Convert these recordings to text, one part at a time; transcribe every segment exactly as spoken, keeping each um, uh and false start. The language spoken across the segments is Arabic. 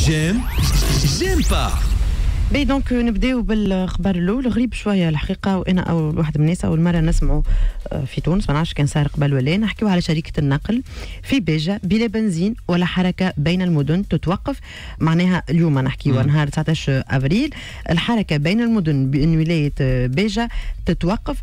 جيم جيم با. بي دونك نبداو بالخبر الاول غريب شويه الحقيقه، وانا اول واحد من الناس اول مره نسمعوا في تونس، ما نعرفش كان صار قبل ولا. نحكيو على شركه النقل في بيجا بلا بنزين ولا حركه بين المدن تتوقف. معناها اليوم نحكيو نهار تسعطاش افريل الحركه بين المدن بين ولايه بيجا تتوقف.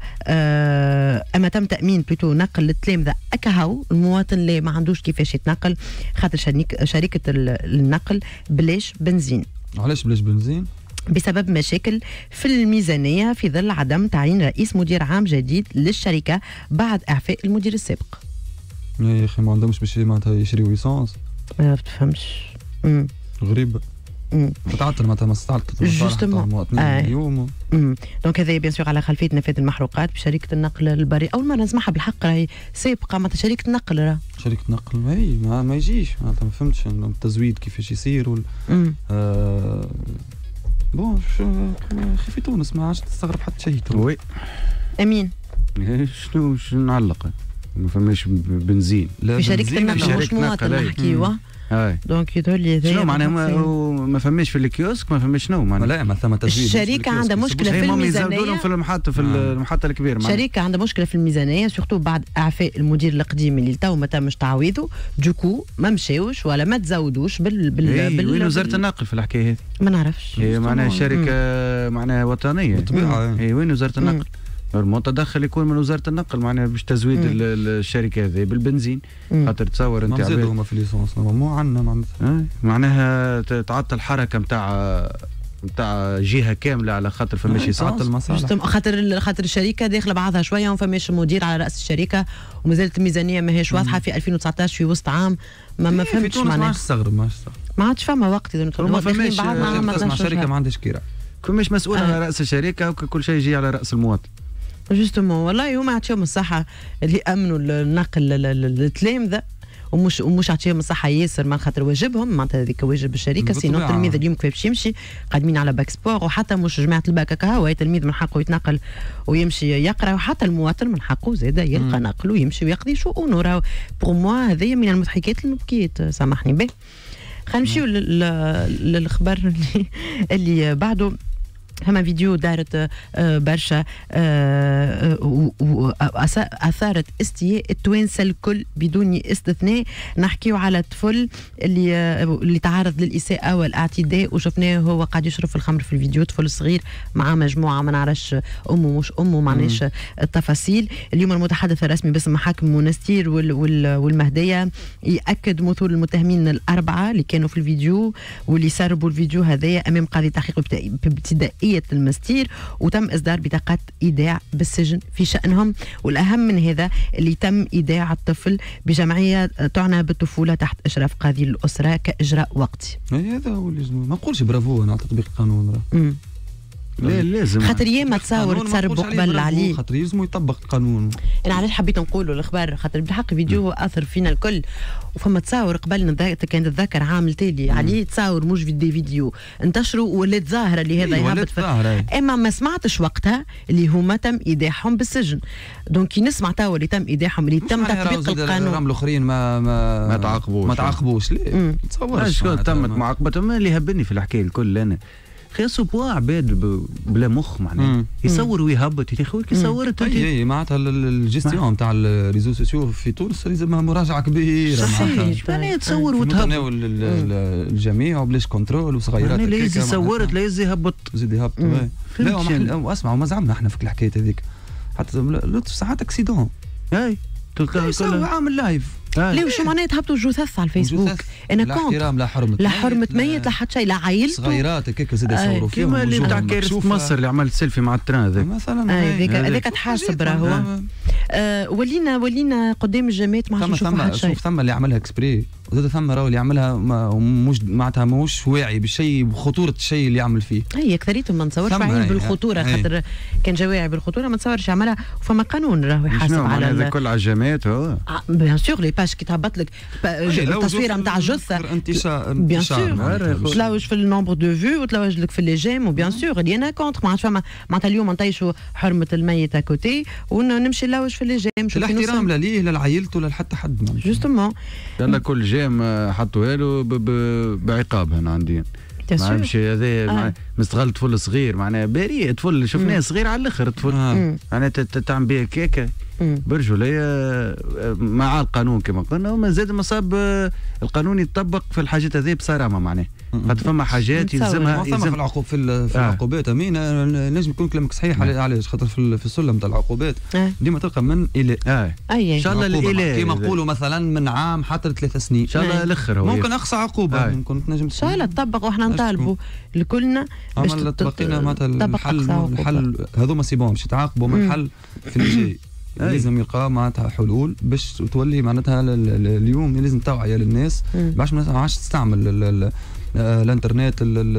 اما تم تامين بلوتو نقل التلامذه اكهو المواطن اللي ما عندوش كيفاش يتنقل، خاطر شركه النقل بلاش بنزين. علاش بلاش بنزين؟ بسبب مشاكل في الميزانية في ظل عدم تعيين رئيس مدير عام جديد للشركة بعد إعفاء المدير السابق. يا أخي ما عندهمش باش معناتها يشريوا ليسونس. ما تفهمش. غريبة. تتعطل معناتها مصلحة المواطنين اليوم. دونك هذا بيان سور على خلفية نفاذ المحروقات بشركة النقل البري. أول مرة نسمعها بالحق، راهي سابقة معناتها شركة النقل. راه شركة النقل اي ما, ما يجيش معناتها ما فهمتش التزويد كيفاش يصير وال آه بون اخي في تونس ما عادش تستغرب حتى شيء. وي امين شنو شنو نعلق ما فماش بنزين في شركة النقل مش مواطن نحكيوه. دونك يظهر لي هذا شنو معناها ما, ما فماش في الكيوسك ما فماش شنو معناها لا ما ثم تزويد. الشركة عندها مشكلة في الميزانية في المحطة في المحطة الكبيرة. الشركة عندها مشكلة في الميزانية سورتو بعد إعفاء المدير القديم اللي تو ما تمش تعويضه، دوكو ما مشاوش ولا ما تزودوش بال بال, إيه بال... وين وزارة النقل في الحكاية هذه؟ ما نعرفش. هي معناها شركة معناها وطنية بالطبيعة. اي وين وزارة النقل؟ المتدخل يكون من وزاره النقل معناها باش تزويد الشركه هذه بالبنزين. خاطر تصور انت زادوا هما في الليسونس مو عندنا معناتها معناها تعطل حركه نتاع نتاع جهه كامله على خاطر فماش تعطل مصالح. خاطر خاطر الشركه داخله بعضها شويه وما فماش مدير على راس الشركه ومازالت الميزانيه ماهيش واضحه في ألفين وتسعطاش في وسط عام. ما ما فهمتش معناها. ما عادش تستغرب ما عادش ما عادش فما وقت اذا ما فماش مع شركه ما عندهاش كيرا فماش مسؤول على راس الشركه وكل شيء يجي على راس المواطن. جوستومون والله هما عطيهم الصحة اللي أمنوا النقل التلامذة ومش ومش عطيهم الصحة ياسر من خاطر واجبهم معناتها هذيك واجب الشركة. سينو التلميذ اليوم كيف باش يمشي قادمين على باك سبور، وحتى مش جماعة الباك هكا هو تلميذ من حقه يتنقل ويمشي يقرا، وحتى المواطن من حقه زاد يلقى نقل ويمشي ويقضي شؤونه. راهو بور موا هذه من المضحكات المبكيات سامحني به. خلينا نمشيو للخبر اللي اللي بعده. هما فيديو دارت برشا اثارت استياء التوانسه الكل بدون استثناء. نحكيو على طفل اللي اللي تعرض للاساءه والاعتداء وشفناه هو قاعد يشرب في الخمر في الفيديو، طفل صغير مع مجموعه ما نعرفش امه مش امه ما معناش التفاصيل. اليوم المتحدث الرسمي باسم محاكم منستير والمهديه ياكد مثول المتهمين الاربعه اللي كانوا في الفيديو واللي سربوا الفيديو هذايا امام قاضي تحقيق بابتدائيه المستير، وتم إصدار بطاقات إيداع بالسجن في شأنهم. والأهم من هذا اللي تم إيداع الطفل بجمعية تعنى بالطفولة تحت إشراف قاضي الأسرة كإجراء وقتي. هذا هو اللي ما نقولش برافو على تطبيق القانون. راه لا لازم خاطر ياما تصاور تسربوا قبل عليه خاطر يلزموا يطبق القانون. انا علاش حبيت نقولوا الخبر خاطر بالحق فيديو اثر فينا الكل، وفما تصاور قبل كان تتذكر عامل تالي عليه تصاور مش فيديو فيديو انتشروا ولات ظاهره اللي هذا يهبط ف... اما ما سمعتش وقتها اللي هما تم ايداعهم بالسجن. دونك نسمع توا اللي تم ايداعهم اللي تم تطبيق القانون الاخرين ما ما ما تعاقبوش ما تعاقبوش ليه؟ تصور شكون تمت معاقبتهم اللي هبني في الحكايه الكل. انا خاصو بوا عباد بلا مخ معناها يصور ويهبط يا اخوي كي صورت اي اي معناتها الجيستيون نتاع الريزو سوسيو في تونس لازم مراجعه كبيره. صحيح معناها تصور وتهبط الجميع وبلاش كنترول وصغيرات لا يزي صورت لا يزي هبط زيد يهبط. لا اسمعوا ما زعمنا احنا في الحكايه هذيك حتى لطف ساعات اكسيدون اي تلقى عامل لايف. ليه وشو معناها تهبطوا جثث على الفيسبوك؟ انا كونت لا احترام لا حرمه لا حرمه ميت لا حتى شيء لا عائلته صغيرات هكاك زاد يصوروا فيهم كيما اللي بتاع كارثه مصر اللي عملت سيلفي مع التران هذاك مثلا. هذاك هذاك تحاسب راهو. ولينا ولينا قدام الجامعات ما عادش نشوفوا حتى شيء. شوف ثم اللي عملها اكسبري وزاد ثم راهو اللي يعملها مش معناتها ماهوش واعي بالشيء بخطوره الشيء اللي يعمل فيه. هي اكثريتهم ما نتصورش واعيين بالخطوره خاطر كان جا واعي بالخطوره ما نتصورش يعملها. وفما قانون راهو يحاسب على هذا كل على الجامعات. هو بيان سور لي باش كي تهبط لك التصويره نتاع جثه بيان سور تلوج في النومبر دو فيو وتلوج لك في لي جيم وبيان سور اللي انا كونتر ما عادش فما معناتها اليوم نطيشوا حرمه الميت كوتي ونمشي نلوج في لي جيم. الاحترام لا ليه لا لعائلته ولا لحتى حد جوستومون يلا كل برجام حطوها له بعقاب هنا عندي ما مشي هذا آه. مستغل طفل صغير معناها بريء طفل شفناه صغير على الاخر طفل آه. معناها تعمل بها كيكه برجوليه مع القانون كما قلنا وما زاد مصاب القانون يتطبق في الحاجات هذه بصرامه معناها خاطر فما حاجات يلزمها يلزم في العقوب في, في آه. العقوبات امين نجم يكون كلامك صحيح آه. علاش خاطر في, في السلم تاع العقوبات آه. ديما تلقى من الى آه. ان شاء الله الى كما نقولوا مثلا من عام حتى ثلاث سنين ان شاء الله الاخر هو ممكن اقصى عقوبه آه. ممكن تنجم ان شاء الله تطبق واحنا نطالبوا لكلنا باش تبقينا معناتها الحل الحل هذوما سي بون باش يتعاقبوا من الحل في الجاي لازم يلقى معناتها حلول باش تولي معناتها اليوم لازم توعيه للناس باش ما عادش تستعمل الانترنت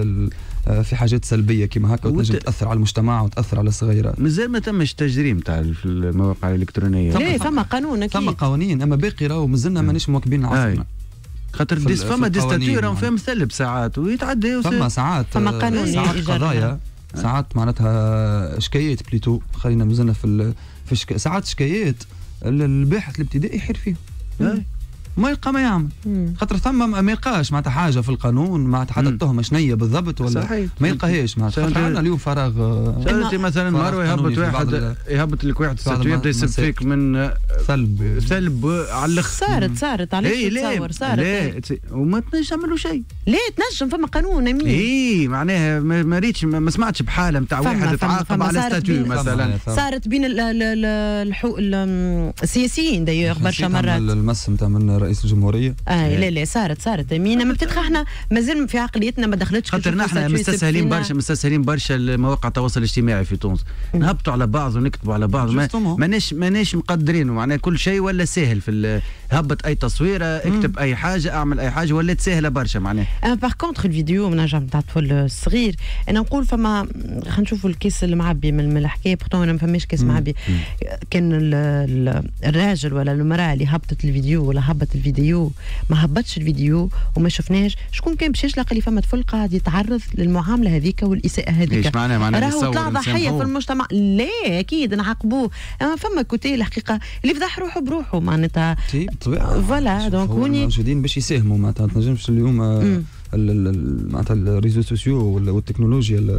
في حاجات سلبيه كما هكا وتنجم تاثر على المجتمع وتاثر على الصغيره. مازال ما تمش تجريم تاع المواقع الالكترونيه. لا فما قانون اكيد. فما قوانين اما باقي راهو مازلنا مانيش مواكبين عصرنا. خاطر ديس فما ديستاتور فيها مثلب ساعات ويتعدى فما ساعات فما قانون ساعات قضايا ساعات معناتها شكايات بليتو خلينا مازلنا في في شك... ساعات شكايات الباحث الابتدائي يحير فيه ما يلقى ما يعمل خاطر ثم ما يلقاش معناتها حاجه في القانون معناتها حتى التهمه شنية بالضبط ولا صحيح. ما يلقاهاش معناتها خاطر عندنا اليوم فراغ انت مثلا مروه يهبط واحد يهبط لك واحد ستاتيو يبدا يسب فيك من ثلب ثلب على الاخر صارت صارت علاش تصور صارت لا وما تنجم تعملوا شيء لا تنجم فما قانون امين اي معناها ما ريتش ما سمعتش بحاله نتاع واحد تعاقب على ستاتيو مثلا صارت بين الحقوق السياسيين دايوغ برشا مرات المس نتاع من رئيس الجمهوريه اه لا لا صارت صارت امينه ما بتتخ احنا مازال في عقليتنا ما دخلتش خاطر احنا مستسهلين برشا مستسهلين برشا مواقع التواصل الاجتماعي في تونس نهبطوا على بعض ونكتبوا على بعض ماناش ماناش مقدرينه معناها كل شيء ولا سهل في هبط اي تصويره اكتب اي حاجه اعمل اي حاجه ولات سهله برشا معناها انا باغ كونتر الفيديو من نجم تاع الطفل الصغير انا نقول فما خلينا نشوفوا الكيس المعبي من الحكايه بورتون انا ما فماش كيس معبي كان الراجل ولا المراه اللي هبطت الفيديو ولا هبط الفيديو ما هبطش الفيديو وما شفناش شكون كان باش يشلق اللي فما طفل قاعد يتعرض للمعامله هذيك والاساءه هذيك ايش معناها معناها راهو طلع ضحيه في المجتمع لا اكيد نعاقبوه اما فما كوتي الحقيقه اللي فضح روحه بروحه معناتها بالطبيعه فوالا دونك هوني موجودين باش يساهموا معناتها ما تنجمش اليوم معناتها الريزو سوسيو والتكنولوجيا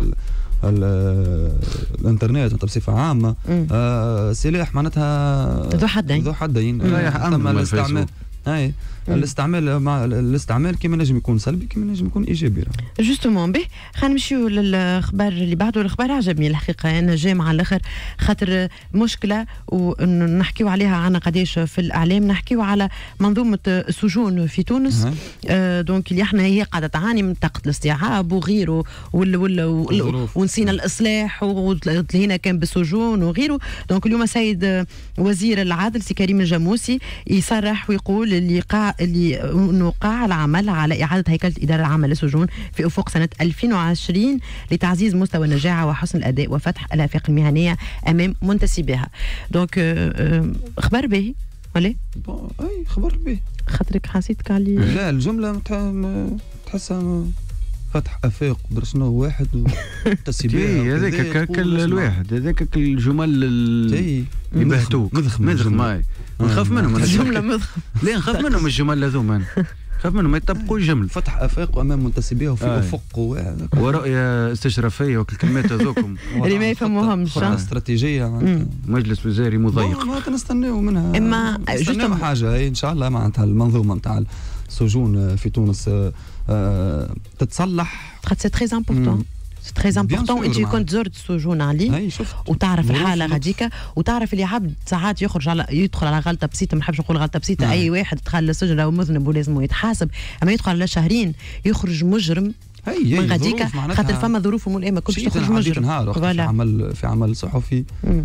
الانترنت بصفه عامه آه سلاح معناتها ذو حدين ذو حدين تم الاستعمال اي الاستعمال مع الاستعمال كيما نجم يكون سلبي كيما نجم يكون ايجابي جوستومون به خلينا نمشيو للاخبار اللي بعده الاخبار عجبني الحقيقه انا جاي مع الاخر خاطر مشكله ونحكيو عليها عنا قداش في الاعلام نحكيو على منظومه السجون في تونس آه دونك اللي احنا هي قاعده تعاني من طاقه الاستيعاب وغيره ولا ولا ونسينا الاصلاح وتلهينا كان بالسجون وغيره دونك اليوم سيد وزير العدل سي كريم الجاموسي يصرح ويقول اللي قاع اللي انه قاع العمل على اعاده هيكله الاداره العامه للسجون في افق سنه ألفين وعشرين لتعزيز مستوى النجاعه وحسن الاداء وفتح الافاق المهنيه امام منتسبيها. دونك خبر باهي ولا؟ اي خبر باهي خاطرك حسيتك علي لا الجمله تحسها فتح افاق درسنا واحد وتسبيها هذاك كل الواحد هذاك الجمل اللي يبهتوك مذخم مذخم نخاف منهم الجمله مذخم لا نخاف منهم الجمل هذوما خاف منهم ما يطبقوا الجمل فتح افاق امام منتسبيها وفي آه. افق ورؤيه استشرافيه وكلمات هذوكم اللي ما يفهموهمش استراتيجيه مجلس وزاري مضيق ما نستناو منها اما نستناو حاجه ان شاء الله معناتها المنظومه نتاع السجون في تونس آه تتصلح خاطر سي تري امبورطون سي تري امبورطون انت كنت زرت السجون علي وتعرف الحاله هذيك وتعرف اللي عبد ساعات يخرج على يدخل على غلطه بسيطه ما نحبش نقول غلطه بسيطه اي واحد دخل للسجن راهو مذنب ولازم يتحاسب اما يدخل على شهرين يخرج مجرم من غاديك خاطر فما ظروف ملائمه كلش تخرج مجرم نهار في عمل في عمل صحفي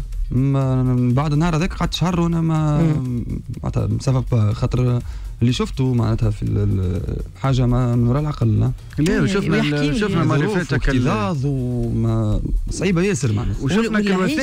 بعد النهار هذاك قعدت شهر وانا ما معناتها بسبب خاطر اللي شفته معناتها في حاجه ما من وراء العقل لا وشفنا شفنا مالفاتك اكتظاظ وما صعيبه ياسر معناتها وشفنا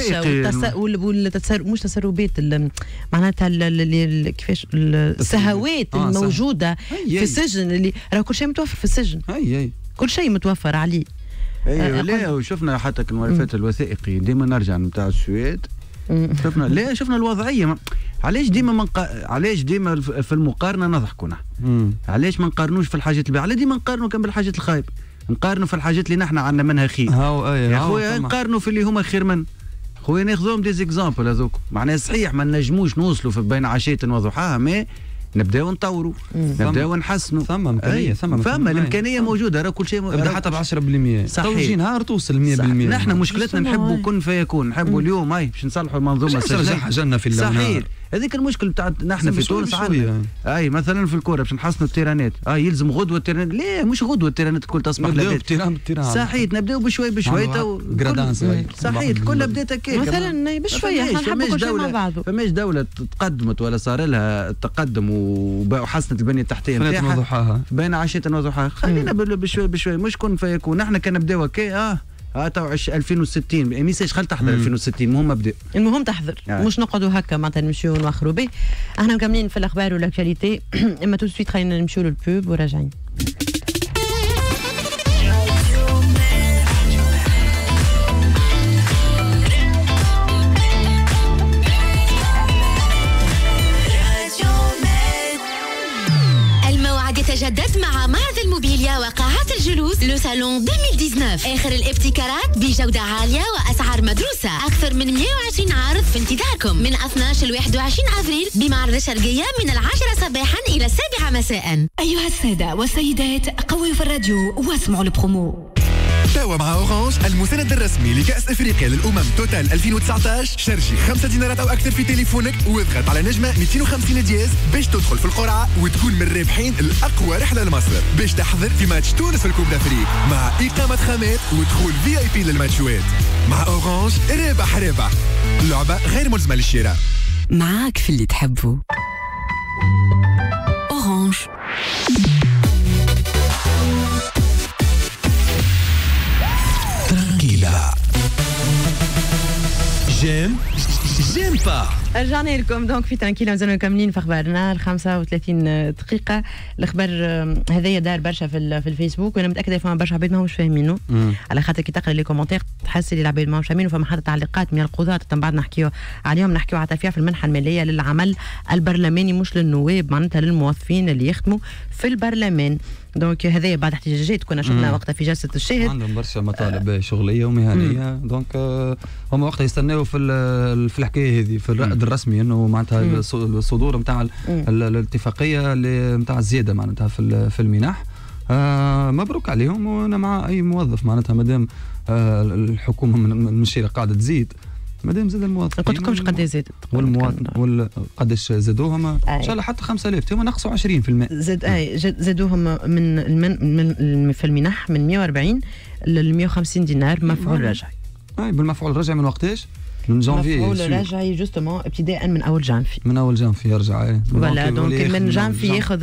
الوثائق مش تسربات معناتها كيفاش السهوات الموجوده في السجن اللي راه كل شيء متوفر في السجن اي اي كل شيء متوفر عليه ايوه لا وشفنا حتى الملفات الوثائقي ديما نرجع نتاع السويد شفنا لا شفنا الوضعيه ما. علاش ديما منق... علاش ديما في المقارنه نضحكوا نحن علاش ما نقارنوش في الحاجات الباهيه علاش ديما نقارنوا كان بالحاجات الخايبه نقارنوا في الحاجات اللي نحن عندنا منها خير يا خويا نقارنوا في اللي هما خير من خويا ناخذهم دي زيكزامبل هذوك معناها صحيح ما نجموش نوصلوا في بين عشيه وضحاها ما نبداو نطوروا نبداو نحسنوا ثم امكانيه ثم ثم الامكانيه موجوده راه كل شيء ابدا حتى ب عشرة بالمئة صحيح نهار توصل مئة بالمئة نحن مشكلتنا نحبوا كن فيكون نحبوا اليوم هاي باش نصلحوا المنظومه السجنيه جنة في اللون صحيح هذيك المشكل بتاع نحن في تونس عندنا اي مثلا في الكوره باش نحسنوا التيرانات اي يلزم غدوه التيرانات لا مش غدوه التيرانات الكل تصبح لابد صحيح نبداو بشوي بشوي تو صحيح كلها بدات هكاك مثلا بشويه احنا نحبوا كل شيء مع بعضه فماش دوله تقدمت ولا صار لها التقدم وحسنت البنيه التحتيه نتاعها بين عشيه وضحاها خلينا بشوي بشوي مش كن فيكون نحن كان نبداو هكا اه اه تو ألفين وستين ميساج خل تحضر ألفين وستين المهم ابدا المهم تحضر آه. مش نقعدوا هكا معناتها نمشيو نوخروا به احنا مكملين في الاخبار والاكtualité اما تو سويت خلينا نمشيو للبوب وراجعين يتجدد مع معرض الموبيليا وقاعات الجلوس لو صالون ألفين وتسعطاش آخر الابتكارات بجودة عالية وأسعار مدروسة أكثر من مئة وعشرين عارض في انتظاركم من اثناشر ل واحد وعشرين أفريل بمعرض الشرقية من العاشرة صباحا إلى السابعة مساء. أيها السادة والسيدات قويوا في الراديو واسمعوا البرومو. توا مع أورانج المسند الرسمي لكأس إفريقيا للأمم توتال ألفين وتسعطاش شارجي خمسة دينارات أو أكثر في تليفونك واضغط على نجمة مئتين وخمسين دياز باش تدخل في القرعة وتكون من الرابحين الأقوى رحلة لمصر باش تحضر في ماتش تونس في الكوب دافريك مع إقامة خامات ودخول في اي بي للماتشوات. مع أورانج رابح رابح اللعبة غير ملزمة للشراء. معاك في اللي تحبه. أورانج. ترانكيلا جيم جيمبا رجعنا لكم دونك في ترانكيلا مازالنا مكملين في اخبارنا ال خمسة وثلاثين دقيقه. الاخبار هذايا دار برشا في في الفيسبوك وانا متاكده فما برشا عباد ماهمش فاهمينه على خاطر كي تقرا لي كومونتير تحس اللي العباد ماهمش فاهمين وفما حتى تعليقات من القضاة من بعد نحكيو عليهم نحكيو على تفيع في المنحه الماليه للعمل البرلماني مش للنواب معناتها للموظفين اللي يخدموا في البرلمان. دونك هذايا بعد احتجاجات كنا شفنا وقتها في جلسه الشاهد عندهم برشا مطالب شغليه ومهنيه دونك هم وقتها يستناو في في الحكايه هذه في الرائد الرسمي انه معناتها الصدور نتاع الاتفاقيه نتاع الزياده معناتها في في المنح. آه مبروك عليهم وانا مع اي موظف معناتها مادام آه الحكومه من الشيء قاعده تزيد مادام زاد الموظفين قلت لكمش قد زادت والمواطن وال قداش زادوهم ان شاء الله حتى خمسة آلاف تما نقصوا عشرين بالمئة زاد اي زادوهم من المن من في المنح من مئة وأربعين ل مئة وخمسين دينار مفعول رجعي. اي بالمفعول الرجعي من وقتاش؟ من جانفي مفعول رجعي جوستومون ابتداء من اول جانفي من اول جانفي يرجع فوالا دونك من جانفي ياخذ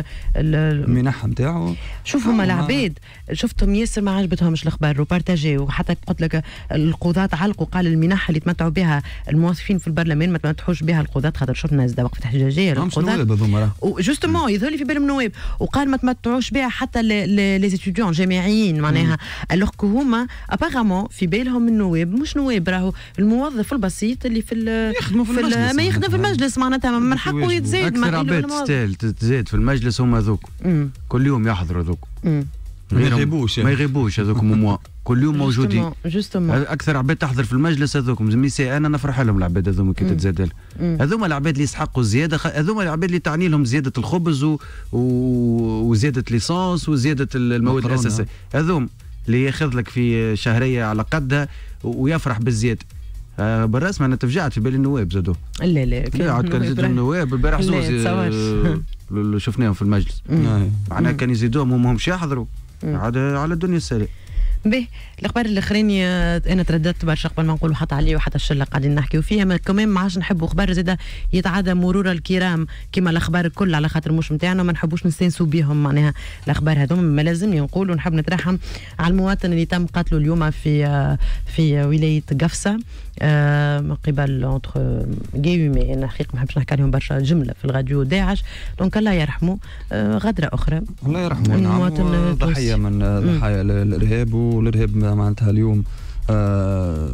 المنح نتاعو. شوف هما العباد شفتهم ياسر ما عجبتهمش الاخبار وبارتاجي وحتى قلت لك القضاة علقوا قال المنح اللي تمتعوا بها الموظفين في البرلمان ما تمتعوش بها القضاة خاطر شفنا زاد وقفه احتجاجيه للقضاة جوستومون يظهر لي في بالهم نواب وقال ما تمتعوش بها حتى لي ستوديون جامعيين معناها الوغ هما ابارامون في بالهم النواب مش نواب راهو الموظف البسيط اللي في يخدموا في, في المجلس ما يخدم في المجلس معناتها من حقه يتزاد اكثر عباد تستاهل تزاد في المجلس هما ذوك كل يوم يحضروا ذوك ما يغيبوش ما يغيبوش هذوك موا كل يوم موجودين جوستومون اكثر عباد تحضر في المجلس هذوك زميسي انا نفرح لهم العباد هذوما كي تتزاد هذوما العباد اللي يسحقوا الزياده هذوما العباد اللي تعني لهم زياده الخبز و... و... وزياده ليسانس وزياده المواد الاساسيه هذوم اللي ياخذ لك في شهريه على قدها ويفرح بالزياده. آه بالرسم انا تفجعت في بالي النواب زادوا لا لا لا عاد كان يزيدوا النواب البارح زوز اللي شفناهم في المجلس معناها كان يزيدوهم وما همش يحضروا عاد على الدنيا السالي. به الاخبار الاخرين انا ترددت برشا قبل ما نقولوا حتى عليه وحتى الشله قاعدين نحكيو فيها ما كمان ما عادش نحبوا اخبار زاده يتعدى مرور الكرام كما الاخبار الكل على خاطر مش نتاعنا ما نحبوش نستانسوا بهم معناها الاخبار هذوما ما لازمني نقول ونحب نترحم على المواطن اللي تم قتله اليوم في في ولايه قفصه من قبل اونتر جيمي انا حقيقه ما نحبش نحكي عليهم برشا جمله في الراديو داعش دونك الله يرحمه غدره اخرى الله يرحمه المواطن ضحيه من ضحايا الارهاب والارهاب معناتها اليوم آه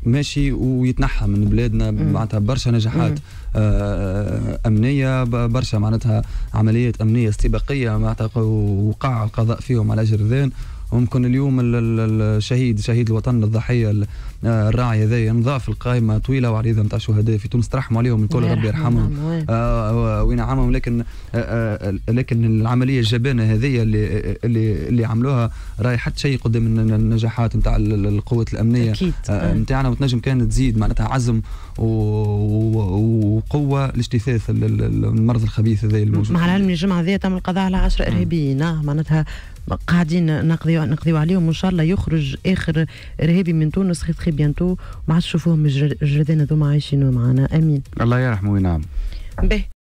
ماشي ويتنحى من بلادنا معناتها برشا نجاحات آه امنيه برشا معناتها عمليات امنيه استباقيه معناتها وقع القضاء فيهم على جرذان. وممكن اليوم الشهيد شهيد الوطن الضحيه الراعي هذا ينضاف في القائمه طويله وعريضه نتاع الشهداء في تونس، ترحموا عليهم الكل ربي يرحمهم آه وينعمهم. لكن آه لكن العمليه الجبانه هذه اللي اللي اللي عملوها راهي حتى شيء قدام النجاحات نتاع القوات الامنيه نتاعنا آه وتنجم كانت تزيد معناتها عزم وقوه لاجتثاث المرض الخبيث هذا الموجود. مع العلم الجمعه هذه تم القضاء على عشرة ارهابيين معناتها قاعدين نقضيو نقضيو عليهم وان شاء الله يخرج اخر ارهابي من تونس خي تخي بيانتو ما عادش نشوفوهم الجردان هذوما عايشين معنا. امين. الله يرحمه وينعم. به